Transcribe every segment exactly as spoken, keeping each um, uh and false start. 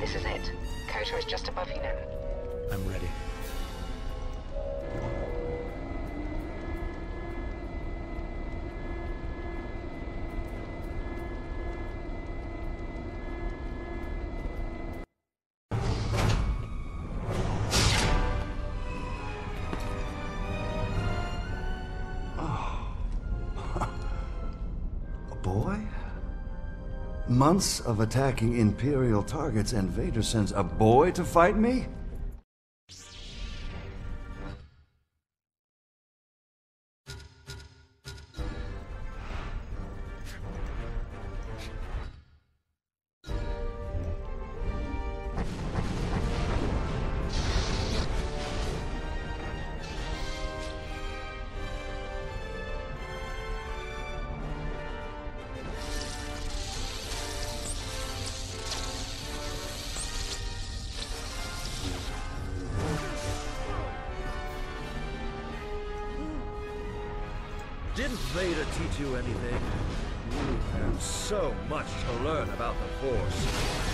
This is it. Kotor is just above you now. I'm ready. Months of attacking Imperial targets and Vader sends a boy to fight me? Didn't Vader teach you anything? You have so much to learn about the Force.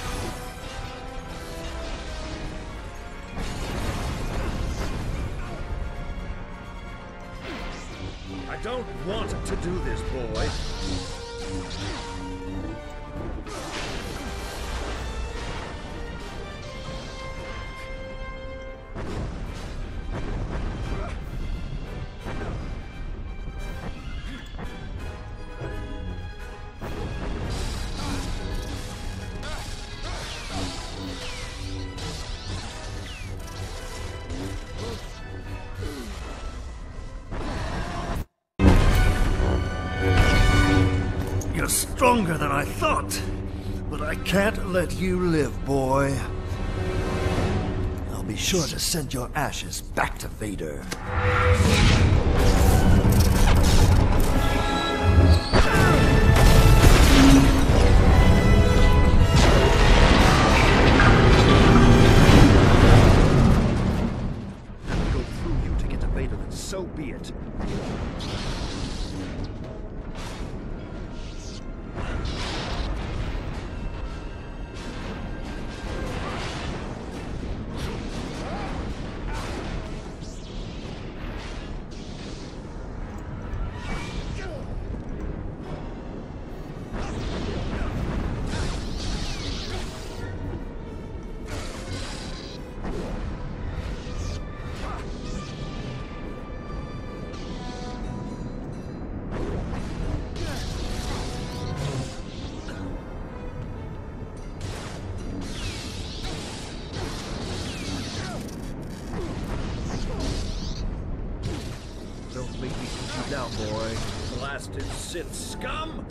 I don't want to do this, boy. You're stronger than I thought, but I can't let you live, boy. I'll be sure to send your ashes back to Vader. Go through you to get to Vader, and so be it. Don't make me shoot you down, boy. Blasted Sith scum!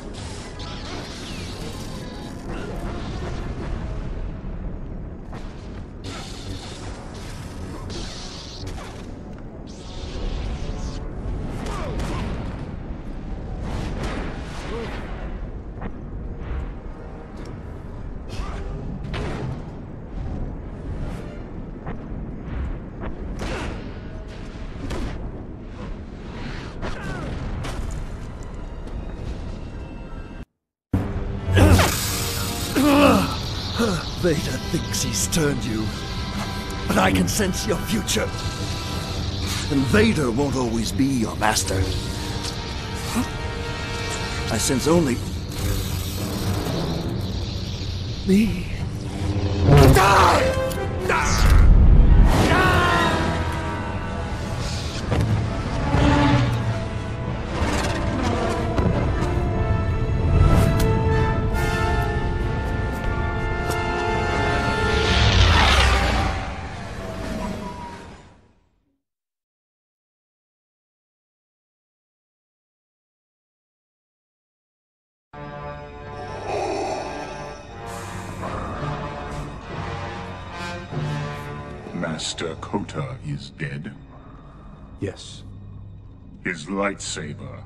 Vader thinks he's turned you, but I can sense your future. And Vader won't always be your master. I sense only me. Die! Die! Master Kotor is dead. Yes. His lightsaber.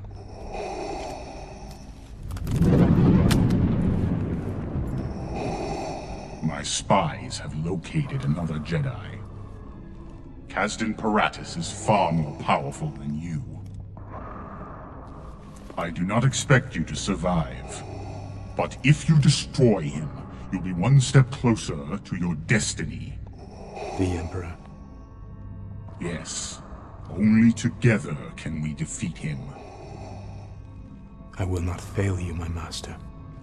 My spies have located another Jedi. Kazdan Paratus is far more powerful than you. I do not expect you to survive, but if you destroy him, you'll be one step closer to your destiny. The Emperor. Yes. Only together can we defeat him. I will not fail you, my master.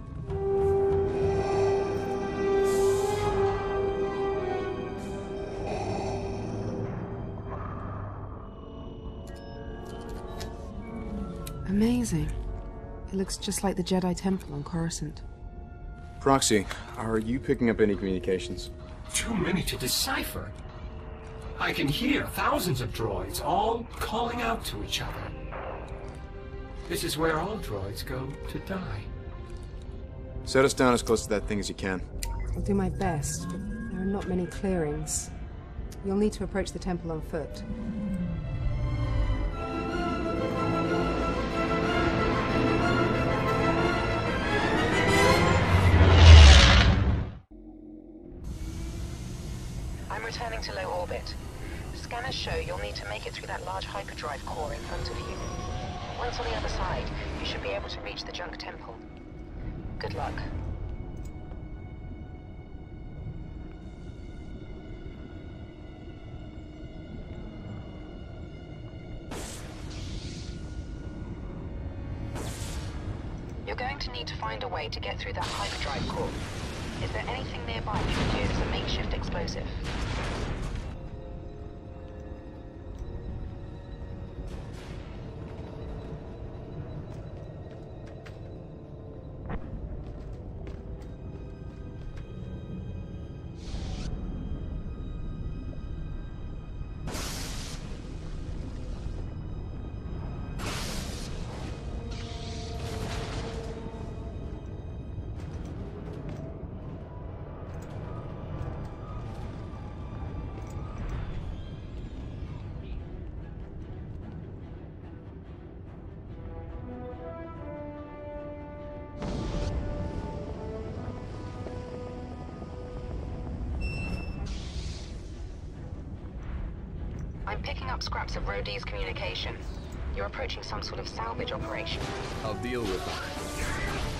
Amazing. It looks just like the Jedi Temple on Coruscant. Proxy, are you picking up any communications? Too many to decipher. I can hear thousands of droids all calling out to each other. This is where all droids go to die. Set us down as close to that thing as you can. I'll do my best, but there are not many clearings. You'll need to approach the temple on foot. I'm returning to low orbit. Scanners show you'll need to make it through that large hyperdrive core in front of you. Once on the other side, you should be able to reach the junk temple. Good luck. You're going to need to find a way to get through that hyperdrive core. Is there anything nearby you can use as a makeshift explosive? I'm picking up scraps of Rhodey's communication. You're approaching some sort of salvage operation. I'll deal with it.